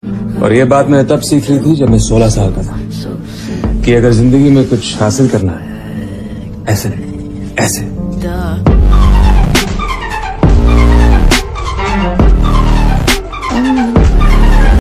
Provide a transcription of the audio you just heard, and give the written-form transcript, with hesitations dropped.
और ये बात मैं तब सीख रही थी जब मैं 16 साल का था कि अगर जिंदगी में कुछ हासिल करना है ऐसे नहीं, ऐसे